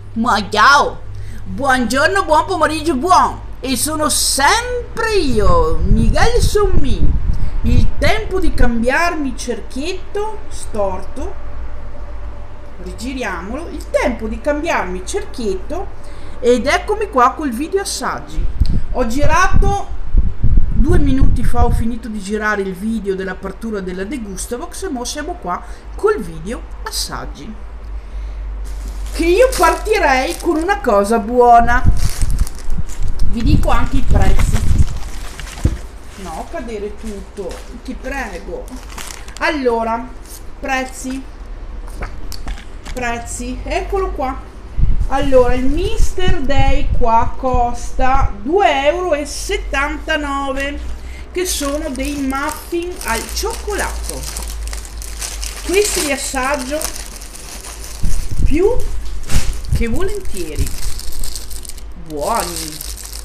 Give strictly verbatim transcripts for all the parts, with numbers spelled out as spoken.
Ma ciao! Buongiorno, buon pomeriggio, buon! E sono sempre io, Miguel Sommi. Il tempo di cambiarmi cerchietto storto. Rigiriamolo. Il tempo di cambiarmi cerchietto. Ed eccomi qua col video assaggi. Ho girato due minuti fa, ho finito di girare il video dell'apertura della Degustavox e ora siamo qua col video assaggi. Che io partirei con una cosa buona. Vi dico anche i prezzi. No, cadere tutto, ti prego. Allora, prezzi. Prezzi, eccolo qua. Allora, il mister Day qua costa due e settantanove euro, che sono dei muffin al cioccolato. Questi li assaggio più che volentieri. Buoni.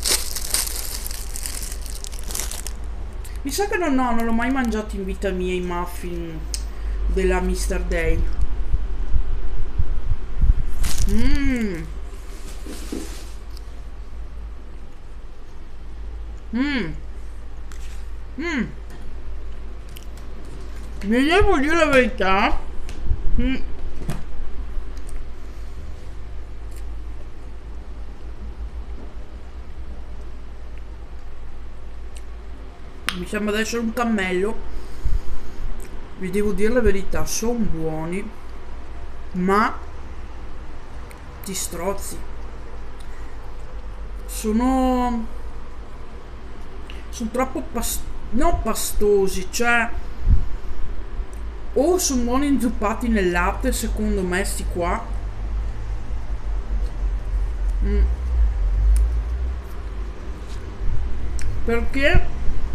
Mi sa che non, no, non l'ho mai mangiato in vita mia i muffin della mister Day. Mmm. Mmm. Mmm. Vi devo dire la verità. Mm. Mi sembra di essere un cammello. Vi devo dire la verità, sono buoni, ma ti strozzi. Sono sono troppo pas non pastosi, cioè o sono buoni inzuppati nel latte, secondo me sti qua. Mm. Perché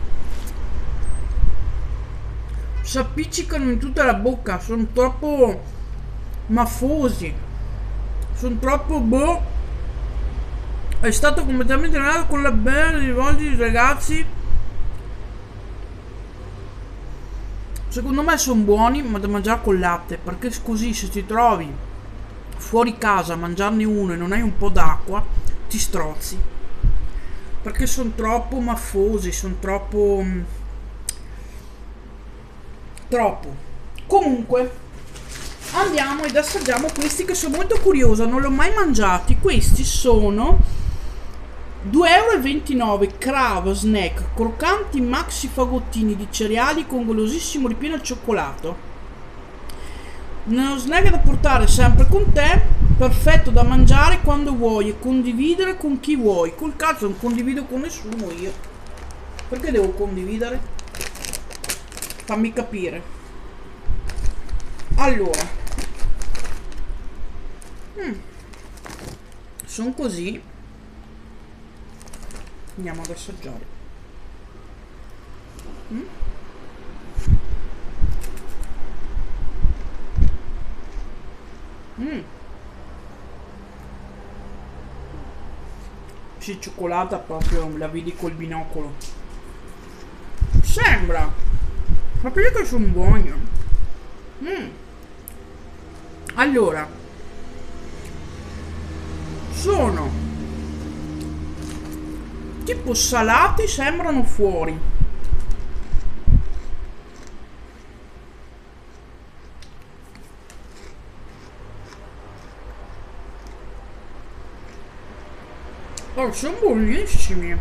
si appiccicano in tutta la bocca, sono troppo maffosi, sono troppo boh. È stato completamente nato con la bella di oggi, ragazzi. Secondo me sono buoni, ma da mangiare col latte, perché così se ti trovi fuori casa a mangiarne uno e non hai un po' d'acqua, ti strozzi, perché sono troppo maffosi, sono troppo troppo. Comunque andiamo ed assaggiamo questi, che sono molto curiosa, non li ho mai mangiati. Questi sono due e ventinove euro, Crave Snack croccanti maxi fagottini di cereali con golosissimo ripieno al cioccolato. Uno snack da portare sempre con te, perfetto da mangiare quando vuoi e condividere con chi vuoi. Col cazzo non condivido con nessuno io, perché devo condividere? Fammi capire. Allora, mm. sono così. Andiamo ad assaggiare. Mm. Mm. Sì, cioccolata proprio, la vedi col binocolo. Sembra. Ma perché sono buoni? Mm. Allora, sono tipo salati, sembrano fuori. Oh, sono buonissimi.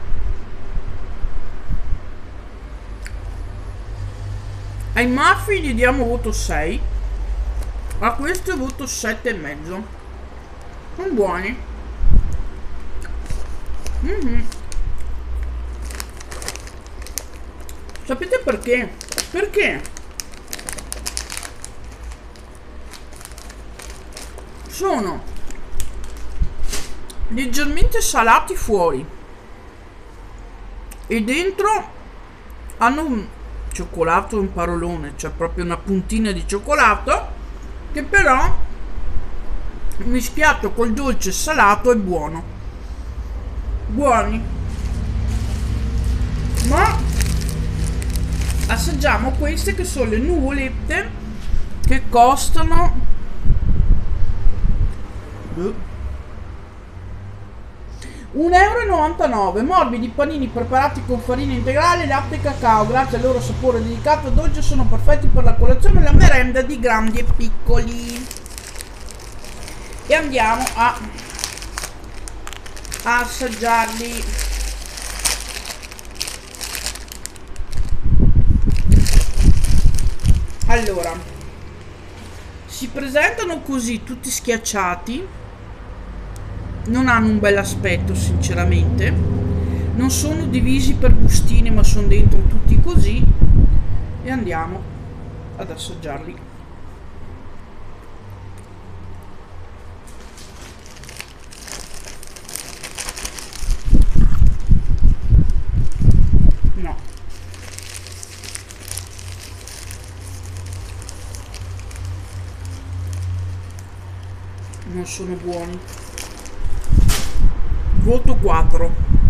Ai muffin gli diamo voto sei, a questo voto sette e mezzo. Sono buoni. Mm-hmm. Sapete perché? Perché sono leggermente salati fuori e dentro hanno un cioccolato, un parolone, cioè proprio una puntina di cioccolato, che però mischiato col dolce salato è buono. Buoni. Ma assaggiamo queste, che sono le nuvolette, che costano un euro e novantanove. Morbidi panini preparati con farina integrale, latte e cacao. Grazie al loro sapore delicato e dolce sono perfetti per la colazione e la merenda di grandi e piccoli. E andiamo a, a assaggiarli. Allora, si presentano così tutti schiacciati, non hanno un bel aspetto sinceramente, non sono divisi per bustine ma sono dentro tutti così, e andiamo ad assaggiarli. No, non sono buoni. Voto quattro.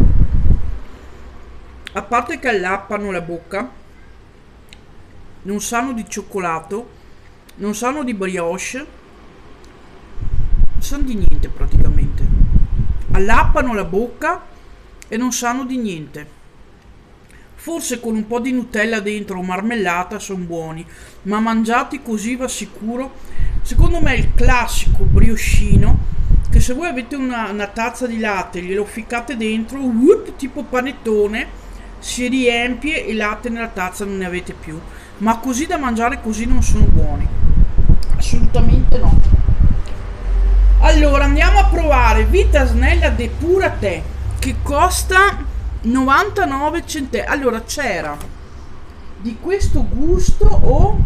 A parte che allappano la bocca, non sanno di cioccolato, non sanno di brioche, non sanno di niente praticamente. Allappano la bocca e non sanno di niente. Forse con un po' di Nutella dentro o marmellata sono buoni, ma mangiati così va sicuro. Secondo me è il classico briochino che se voi avete una, una tazza di latte, glielo ficcate dentro, whoop, tipo panettone, si riempie e latte nella tazza non ne avete più. Ma così da mangiare così non sono buoni. Assolutamente no. Allora andiamo a provare Vita Snella Depura Tè, che costa novantanove centesimi. Allora c'era di questo gusto o...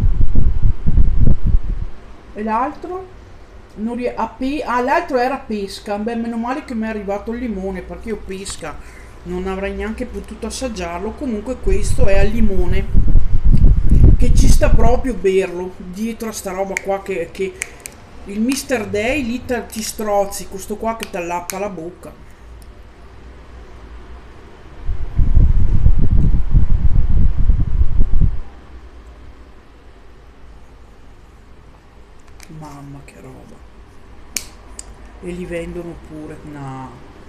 e l'altro? Non rie- a pe- ah, l'altro era pesca. Beh, meno male che mi è arrivato il limone, perché io pesca non avrei neanche potuto assaggiarlo. Comunque questo è al limone, che ci sta proprio berlo dietro a sta roba qua che, che il mister Day lì te- ti strozzi, questo qua che ti allappa la bocca. Mamma che roba. E li vendono pure. No,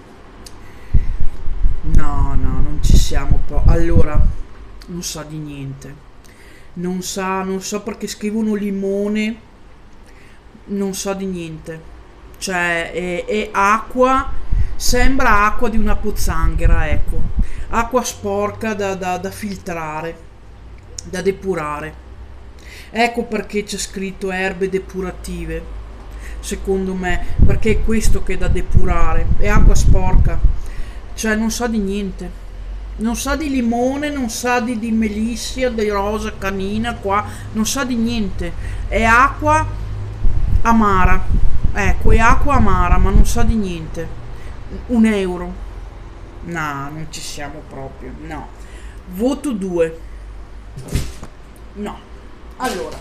no, no, non ci siamo po'. Allora, non sa di niente. Non sa, non so perché scrivono limone. Non sa di niente. Cioè, è, è acqua. Sembra acqua di una pozzanghera, ecco. Acqua sporca da, da, da filtrare, da depurare. Ecco perché c'è scritto erbe depurative. Secondo me, perché è questo che è da depurare, è acqua sporca, cioè non sa di niente, non sa di limone, non sa di, di melissia, di rosa canina, qua non sa di niente, è acqua amara, ecco, è acqua amara, ma non sa di niente. Un euro, no, non ci siamo proprio, no. Voto due, no. Allora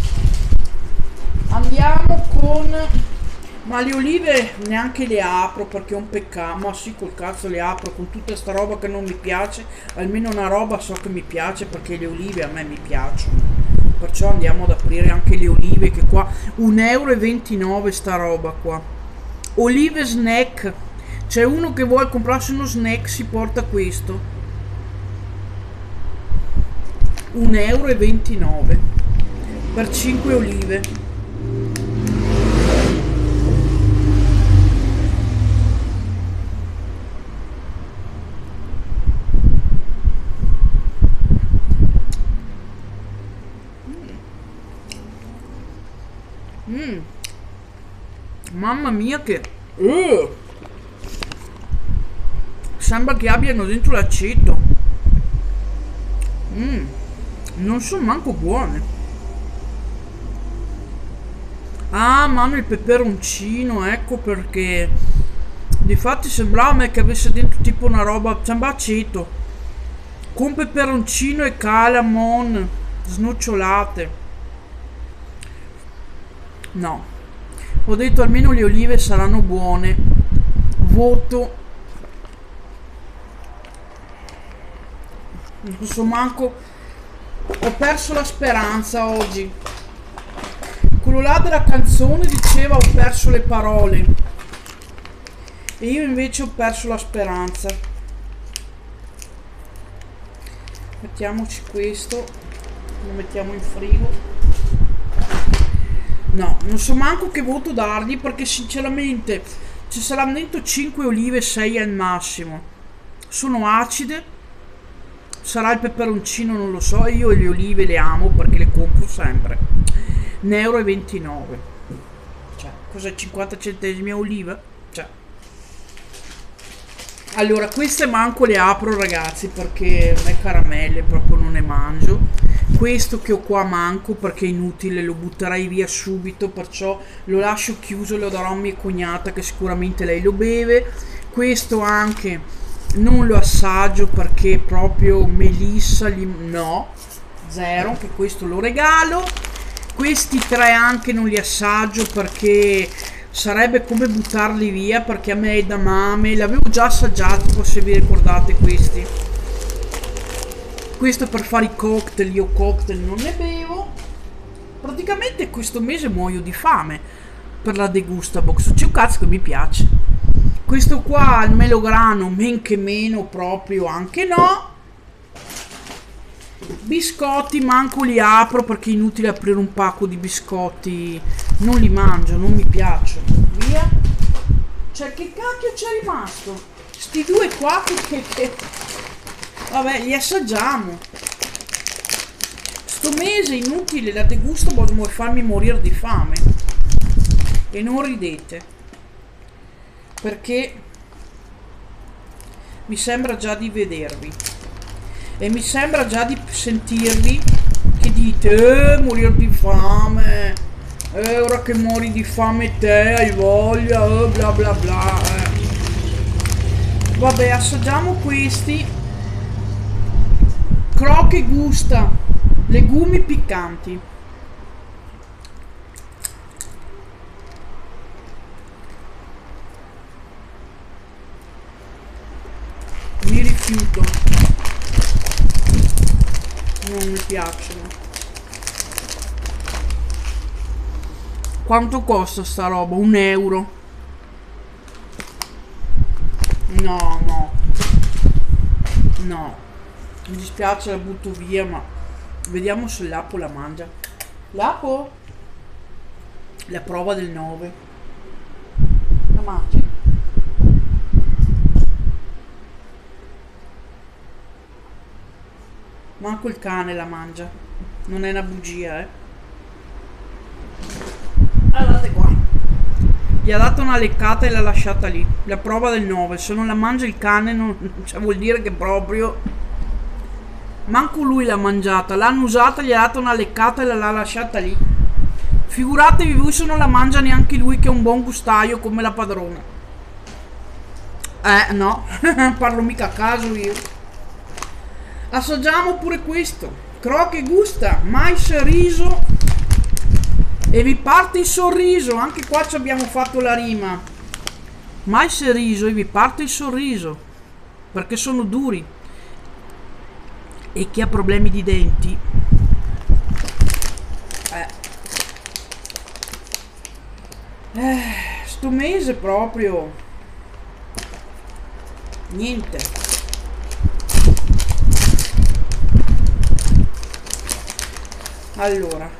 andiamo con... ma le olive neanche le apro perché è un peccato. Ma sì, col cazzo le apro con tutta sta roba che non mi piace. Almeno una roba so che mi piace, perché le olive a me mi piacciono. Perciò andiamo ad aprire anche le olive, che qua un euro e ventinove sta roba qua. Olive snack. C'è uno che vuole comprarsi uno snack, si porta questo. un euro e ventinove per cinque olive. Mm. Mamma mia che uh. Sembra che abbiano dentro l'aceto. Mm. Non sono manco buone. Ah, ma hanno il peperoncino, ecco perché. Difatti sembrava a me che avesse dentro tipo una roba, sembra aceto, con peperoncino e calamon snocciolate. No, ho detto almeno le olive saranno buone. Voto, non so manco, ho perso la speranza oggi. Quello là della canzone diceva ho perso le parole. e io invece ho perso la speranza. Mettiamoci questo, lo mettiamo in frigo. No, non so manco che voto dargli, perché sinceramente ci saranno dentro cinque olive, sei al massimo. Sono acide, sarà il peperoncino, non lo so. Io le olive le amo perché le compro sempre. un euro e ventinove, cioè cos'è, cinquanta centesimi a oliva? Cioè, allora queste manco le apro ragazzi, perché le caramelle proprio non ne mangio. Questo che ho qua manco perché è inutile, lo butterei via subito, perciò lo lascio chiuso, lo darò a mia cognata che sicuramente lei lo beve. Questo anche non lo assaggio perché proprio melissa, lim- no, zero, che questo lo regalo. Questi tre anche non li assaggio perché sarebbe come buttarli via, perché a me è da mame, l'avevo già assaggiato se vi ricordate questi. Questo per fare i cocktail, io cocktail non ne bevo. Praticamente questo mese muoio di fame per la Degustabox, c'è un cazzo che mi piace. Questo qua al melograno men che meno proprio, anche no. Biscotti manco li apro perché è inutile aprire un pacco di biscotti, non li mangio, non mi piacciono. Via. Cioè che cacchio c'è rimasto? Sti due qua che, che... vabbè, li assaggiamo. Sto mese inutile, la Degustabox vuole farmi morire di fame. E non ridete, perché mi sembra già di vedervi e mi sembra già di sentirvi che dite eh, morire di fame, eh, ora che muori di fame te hai voglia, eh, bla bla bla, eh. Vabbè, assaggiamo questi. Croque gusta, legumi piccanti. Mi rifiuto, non mi piacciono. Quanto costa sta roba? Un euro? No, no, no, mi dispiace, la butto via, ma vediamo se l'Apo la mangia. L'Apo? La prova del nove. La mangi? Manco il cane la mangia. Non è una bugia, eh. Guardate qua. Gli ha dato una leccata e l'ha lasciata lì. La prova del nove. Se non la mangia il cane, non... cioè vuol dire che proprio... manco lui l'ha mangiata. L'hanno usata, gli ha dato una leccata e l'ha lasciata lì. Figuratevi voi se non la mangia neanche lui, che è un buon gustaio come la padrona. Eh, no. Parlo mica a caso io. Assaggiamo pure questo. Croque gusta, mais, riso. E vi parte il sorriso. Anche qua ci abbiamo fatto la rima. Mais e riso e vi parte il sorriso. Perché sono duri. E chi ha problemi di denti, Eh Eh, sto mese proprio niente. Allora,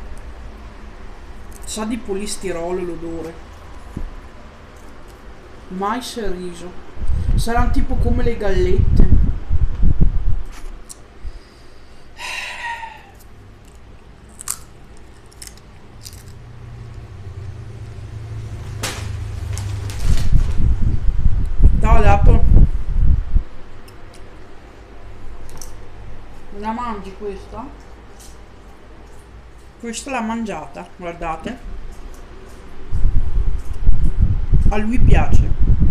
sa di polistirolo l'odore. Mais e riso. Saranno tipo come le gallette. Dopo la mangi questa? Questa l'ha mangiata, guardate. A lui piace.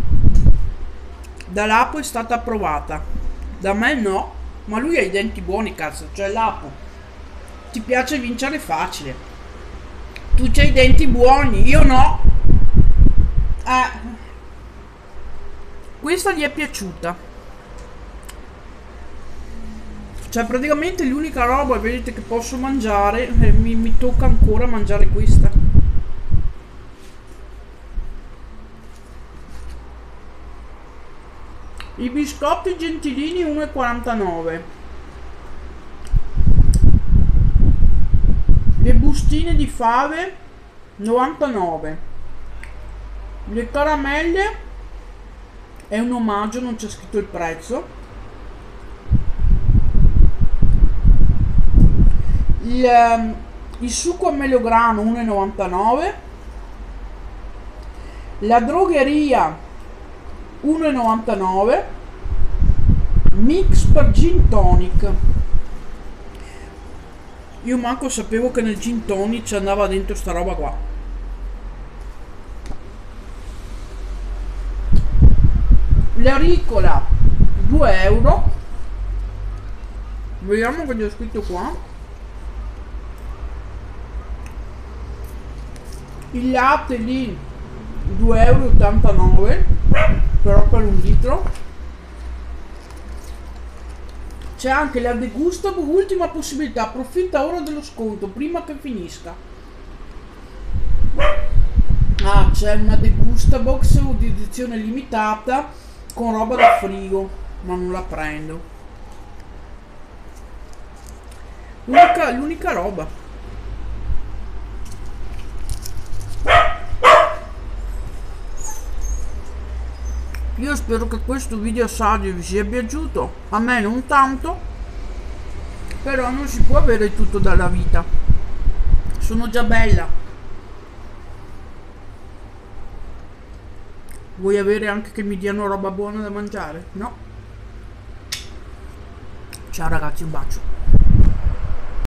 Da Lapo è stata approvata. Da me no, ma lui ha i denti buoni, cazzo. Cioè Lapo, ti piace vincere facile. Tu c'hai i denti buoni, io no. Eh Questa gli è piaciuta. Cioè praticamente l'unica roba, vedete, che posso mangiare, eh, mi, mi tocca ancora mangiare questa. I biscotti gentilini uno e quarantanove. Le bustine di fave novantanove. Le caramelle è un omaggio, non c'è scritto il prezzo. Il, um, il succo a melograno uno e novantanove. La drogheria uno e novantanove. Mix per gin tonic. Io manco sapevo che nel gin tonic ci andava dentro sta roba qua. La ricola due euro. Vediamo cosa c'è scritto qua. Il latte lì due e ottantanove euro, però per un litro. C'è anche la degusta, ultima possibilità, approfitta ora dello sconto prima che finisca. Ah, c'è una degusta box di edizione limitata con roba da frigo, ma non la prendo. L'unica, l'unica roba. Io spero che questo video assaggio vi sia piaciuto, a me non tanto, però non si può avere tutto dalla vita. Sono già bella. Vuoi avere anche che mi diano roba buona da mangiare? No? Ciao ragazzi, un bacio.